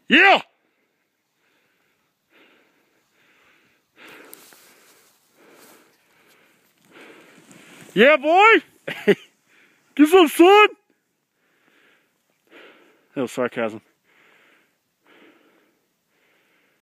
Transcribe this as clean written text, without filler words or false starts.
Yeah! Yeah, boy! Get some sun! That was sarcasm.